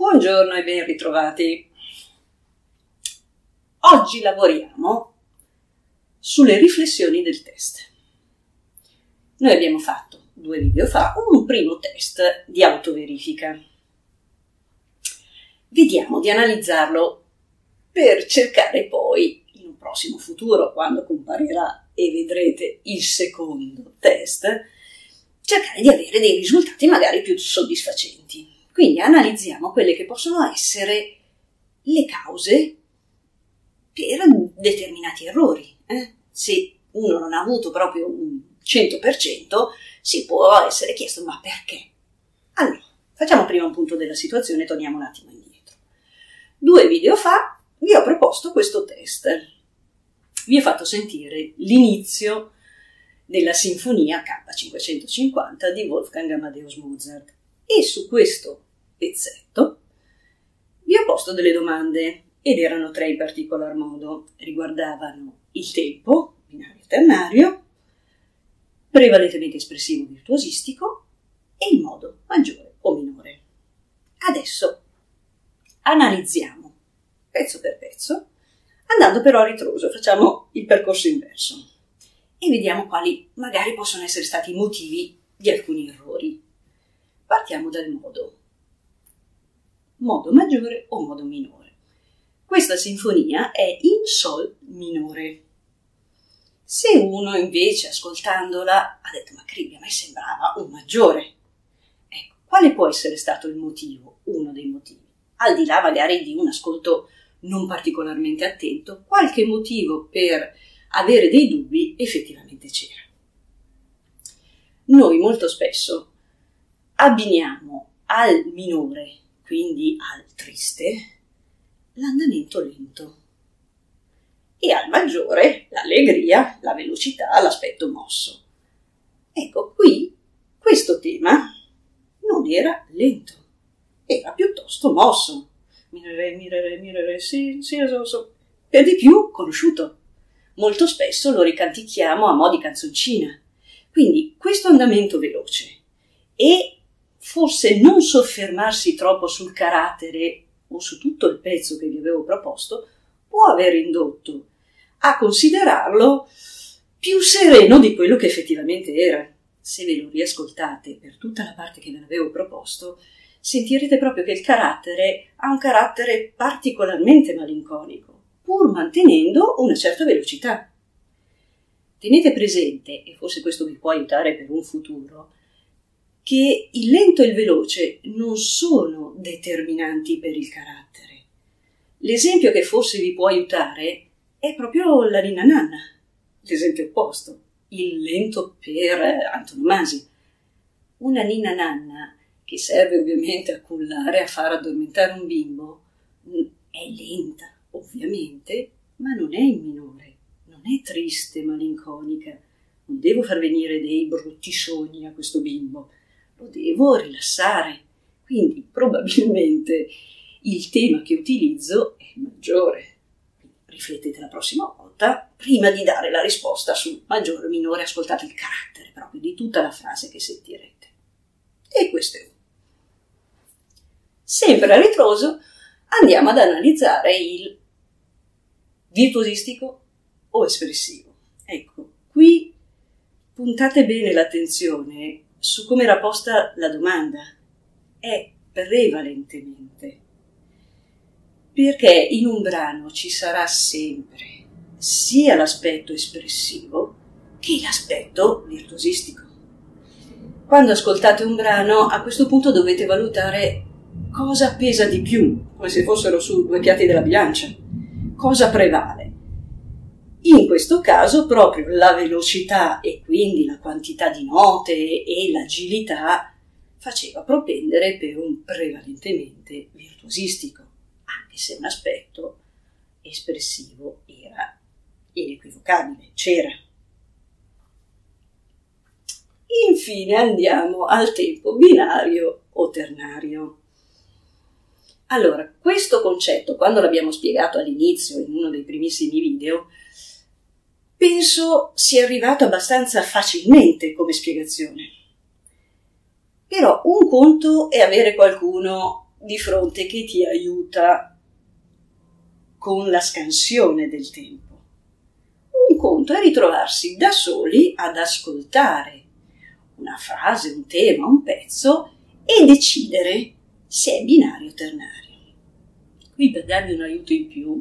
Buongiorno e ben ritrovati. Oggi lavoriamo sulle riflessioni del test. Noi abbiamo fatto 2 video fa un primo test di autoverifica. Vediamo di analizzarlo per cercare poi, in un prossimo futuro, quando comparirà e vedrete il secondo test, cercare di avere dei risultati magari più soddisfacenti. Quindi analizziamo quelle che possono essere le cause per determinati errori. Se uno non ha avuto proprio un 100%, si può essere chiesto ma perché? Allora, facciamo prima un punto della situazione e torniamo un attimo indietro. 2 video fa vi ho proposto questo test. Vi ho fatto sentire l'inizio della sinfonia K550 di Wolfgang Amadeus Mozart e su questo pezzetto vi ho posto delle domande ed erano 3 in particolar modo. Riguardavano il tempo, binario ternario, prevalentemente espressivo virtuosistico e il modo maggiore o minore. Adesso analizziamo pezzo per pezzo, andando però a ritroso, facciamo il percorso inverso e vediamo quali magari possono essere stati i motivi di alcuni errori. Partiamo dal modo maggiore o modo minore. Questa sinfonia è in sol minore. Se uno invece ascoltandola ha detto ma Cribbia, a me sembrava un maggiore. Ecco, quale può essere stato il motivo? Uno dei motivi. Al di là magari di un ascolto non particolarmente attento, qualche motivo per avere dei dubbi effettivamente c'era. Noi molto spesso abbiniamo al minore, quindi al triste, l'andamento lento e al maggiore l'allegria, la velocità, l'aspetto mosso. Ecco, qui questo tema non era lento, era piuttosto mosso. Mirere, sì, per di più conosciuto. Molto spesso lo ricanticchiamo a mo' di canzoncina. Quindi questo andamento veloce e forse non soffermarsi troppo sul carattere o su tutto il pezzo che vi avevo proposto può aver indotto a considerarlo più sereno di quello che effettivamente era. Se ve lo riascoltate per tutta la parte che ve l'avevo proposto, sentirete proprio che il carattere ha un carattere particolarmente malinconico, pur mantenendo una certa velocità. Tenete presente, e forse questo vi può aiutare per un futuro, che il lento e il veloce non sono determinanti per il carattere. L'esempio che forse vi può aiutare è proprio la Ninna Nanna, l'esempio opposto, il lento per antonomasia. Una Ninna Nanna che serve ovviamente a cullare, a far addormentare un bimbo, è lenta, ovviamente, ma non è in minore, non è triste, malinconica, non devo far venire dei brutti sogni a questo bimbo, lo devo rilassare, quindi probabilmente il tema che utilizzo è maggiore. Riflettete la prossima volta, prima di dare la risposta sul maggiore o minore, ascoltate il carattere proprio di tutta la frase che sentirete. E questo è uno. Sempre a ritroso andiamo ad analizzare il virtuosistico o espressivo. Ecco, qui puntate bene l'attenzione su come era posta la domanda. È prevalentemente. Perché in un brano ci sarà sempre sia l'aspetto espressivo che l'aspetto virtuosistico. Quando ascoltate un brano, a questo punto dovete valutare cosa pesa di più, come se fossero su 2 piatti della bilancia, cosa prevale. In questo caso proprio la velocità e quindi la quantità di note e l'agilità faceva propendere per un prevalentemente virtuosistico, anche se un aspetto espressivo era inequivocabile, c'era. Infine andiamo al tempo binario o ternario. Allora, questo concetto, quando l'abbiamo spiegato all'inizio in uno dei primissimi video, penso sia arrivato abbastanza facilmente come spiegazione. Però un conto è avere qualcuno di fronte che ti aiuta con la scansione del tempo. Un conto è ritrovarsi da soli ad ascoltare una frase, un tema, un pezzo e decidere se è binario o ternario. Qui, per darvi un aiuto in più,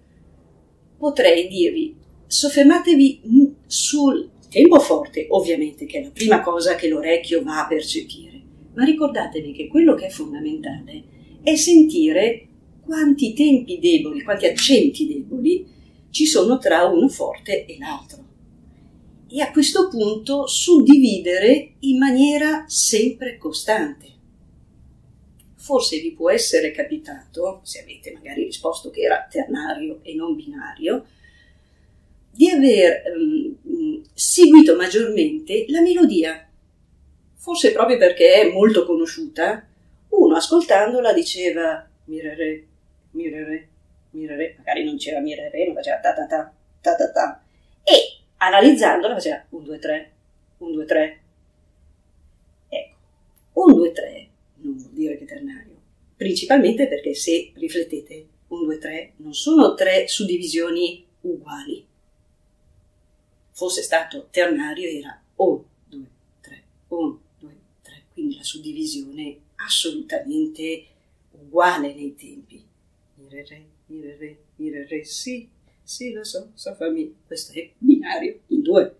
potrei dirvi: soffermatevi sul tempo forte, ovviamente, che è la prima cosa che l'orecchio va a percepire, ma ricordatevi che quello che è fondamentale è sentire quanti tempi deboli, quanti accenti deboli ci sono tra uno forte e l'altro. E a questo punto suddividere in maniera sempre costante. Forse vi può essere capitato, se avete magari risposto che era ternario e non binario, di aver seguito maggiormente la melodia. Forse proprio perché è molto conosciuta, uno ascoltandola diceva mi re re, mi re re, mi re re, magari non c'era mi re re, ma faceva ta ta ta, ta ta ta, e analizzandola faceva 1 2 3, 1 2 3. Ecco, 1 2 3 non vuol dire che è ternario, principalmente perché se riflettete 1 2 3 non sono 3 suddivisioni uguali. Fosse stato ternario era 1 2 3, 1 2 3, quindi la suddivisione assolutamente uguale nei tempi. Mi re re, mi re re, mi re re, sì, lo so fa mi. Questo è binario in 2.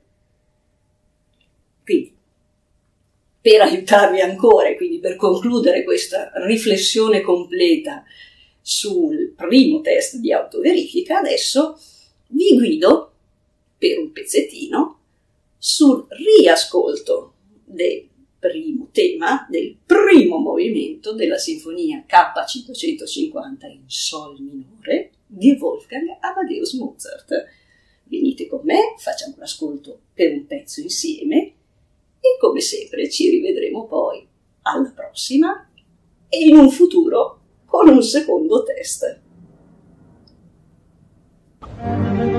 Quindi, per aiutarvi ancora, e quindi per concludere questa riflessione completa sul primo test di autoverifica, adesso vi guido per un pezzettino sul riascolto del primo tema, del primo movimento della sinfonia K550 in Sol minore di Wolfgang Amadeus Mozart. Venite con me, facciamo l'ascolto per un pezzo insieme e come sempre ci rivedremo poi alla prossima e in un futuro con un secondo test.